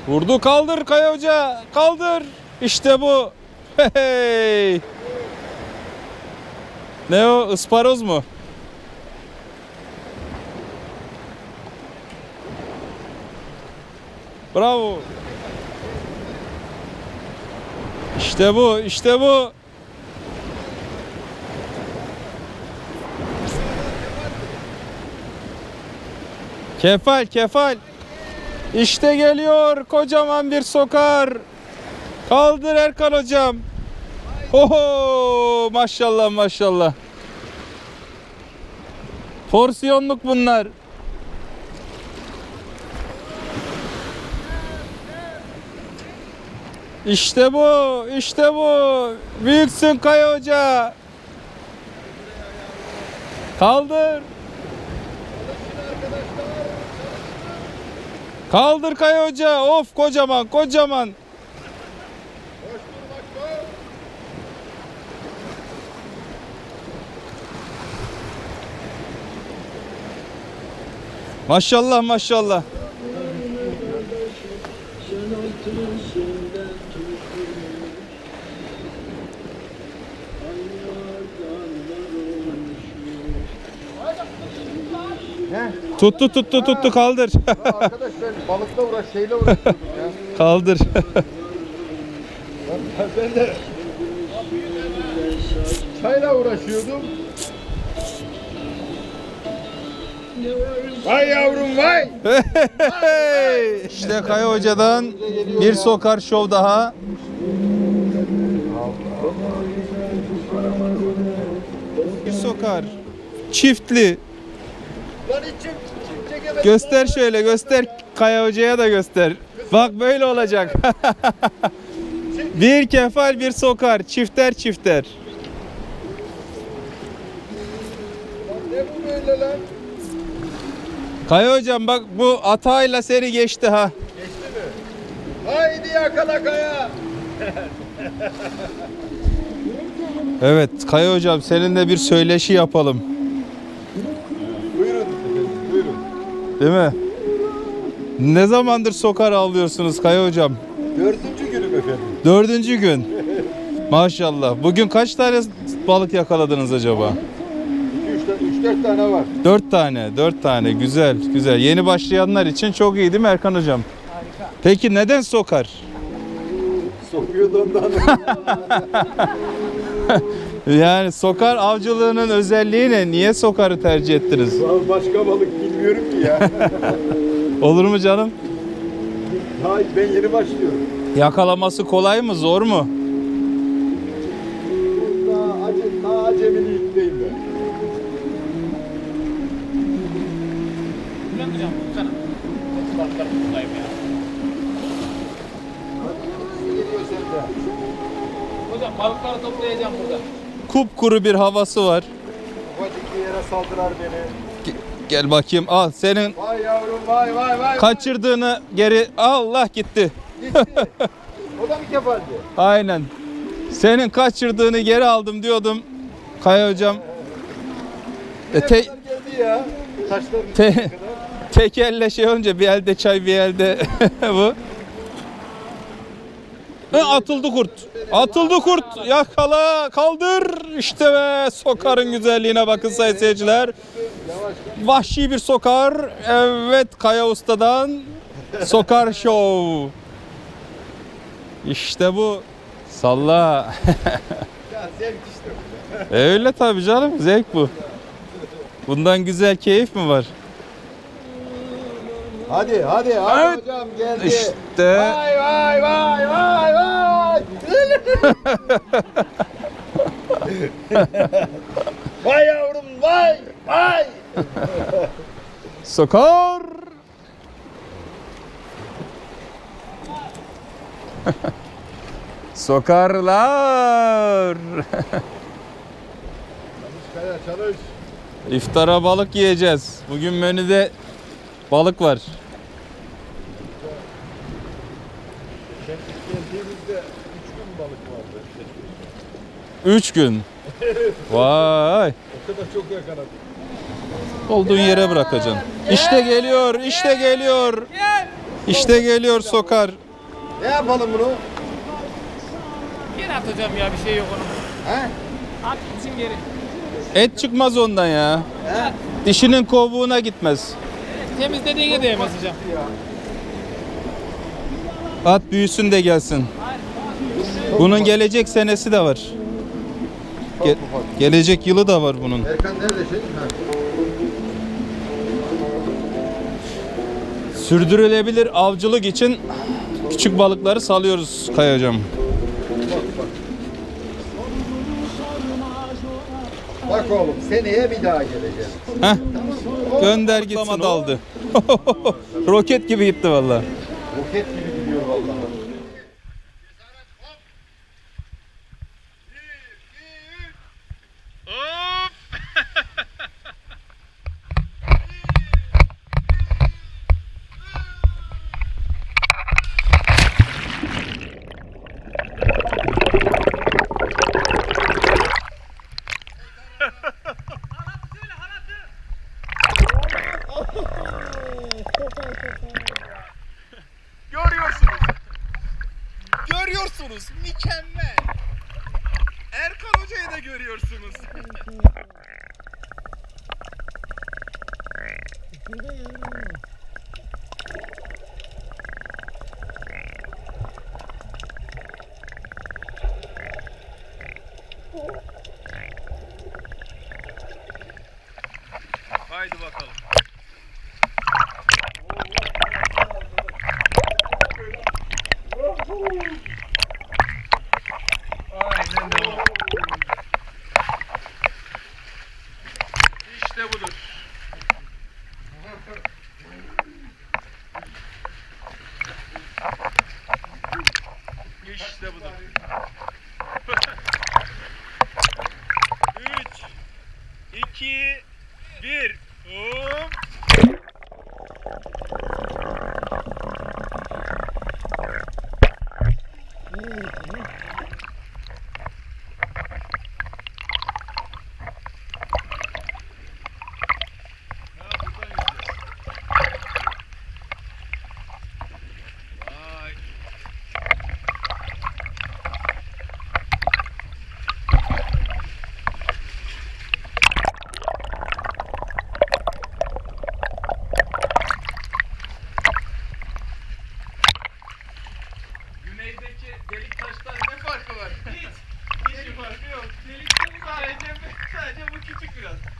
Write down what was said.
Vurdu, kaldır Kaya Hoca. Kaldır. İşte bu. Hey. Ne o? Isparoz mu? Bravo. İşte bu. İşte bu. Kefal, kefal. İşte geliyor kocaman bir sokar. Kaldır Erkan hocam. Oho, maşallah maşallah. Porsiyonluk bunlar. İşte bu, işte bu. Büyüksün Kaya Hoca. Kaldır. Kaldır Kaya Hoca. Of, kocaman, kocaman. Maşallah maşallah. Tuttu kaldır. Ya arkadaş ben balıkla şeyle uğraşıyordum ya. Kaldır. Ben de çayla uğraşıyordum. Vay yavrum vay. İşte Kaya Hoca'dan bir sokar şov daha. Bir sokar. Çiftli. Lan içim çekemedim. Göster şöyle, göster Kaya Hoca'ya da göster. Bak böyle olacak. Bir kefal bir sokar, çifter çifter. Ne bu böyle lan? Kaya Hocam bak bu atayla seni geçti ha. Geçti mi? Haydi yakala Kaya. Evet Kaya Hocam seninle bir söyleşi yapalım. Buyurun efendim, buyurun. Değil mi? Ne zamandır sokar avlıyorsunuz Kaya Hocam? 4. günüm efendim. 4. gün. Maşallah. Bugün kaç tane balık yakaladınız acaba? 3-4 tane var. 4 tane. 4 tane. Güzel, güzel. Yeni başlayanlar için çok iyi değil mi Erkan Hocam? Harika. Peki neden sokar? Sokuyordu ondan. Yani sokar avcılığının özelliği ne? Niye sokarı tercih ettiniz? Başka balık bilmiyorum ki ya. Olur mu canım? Hayır ben yeni başlıyorum. Yakalaması kolay mı, zor mu? Daha acemilikteyim ben. Bülent hocam baksana. Balıklar buradayım ya. Geliyor sende. Hocam balıkları toplayacağım burada. Kupkuru bir havası var. Ufacık bir yere saldılar beni. Gel bakayım al senin Vay yavrum vay vay vay. kaçırdığını geri Allah gitti. Gitti. O da mı kefaldi? Aynen. Senin kaçırdığını geri aldım diyordum. Kaya Hocam. Ne kadar geldi ya? Taşların kadar. Tek elle şey olunca bir elde çay bir elde bu. Atıldı kurt. Atıldı kurt. Yakala, kaldır. İşte be sokarın güzelliğine bakın sayın seyirciler. Vahşi bir sokar. Evet Kaya Usta'dan sokar show. İşte bu. Salla. Ya zevk işte bu. Öyle tabii canım. Zevk bu. Bundan güzel keyif mi var? Hadi Evet. hocam geldi. İşte. Vay vay vay vay vay. Vay yavrum vay vay. Sokar. Sokarlar. Kaya çalış. İftara balık yiyeceğiz. Bugün menüde balık var. Geldiğimizde 3 gün balık vardı. 3 gün. Vay. O kadar çok yakaladık. Olduğun yere bırakacaksın. İşte geliyor, işte geliyor. İşte geliyor sokar. Ne yapalım bunu? Geri atacağım ya, bir şey yok onun. He? At gitsin geri. Et çıkmaz ondan ya. He? Dişinin kovuğuna gitmez. Temizlediğine değmez hocam. At büyüsün de gelsin. Bunun gelecek senesi de var. Gelecek yılı da var bunun. Erkan nerede şey? Ha. Sürdürülebilir avcılık için küçük balıkları salıyoruz Kaya hocam. Bak oğlum seneye bir daha geleceğim. Heh. Gönder gitsin. Daldı. Roket gibi gitti vallahi. Roket gibi gidiyor vallahi. Görüyorsunuz. Görüyorsunuz. Mükemmel. Erkan Hoca'yı da görüyorsunuz. Haydi bakalım. Aynen devam. İşte budur. İşte budur. 3, 2, 1. Hop. Vay. Güneydeki delik taşlar ne farkı var? Hiç. Hiçbir farkı yok. Delik sadece bu küçük biraz.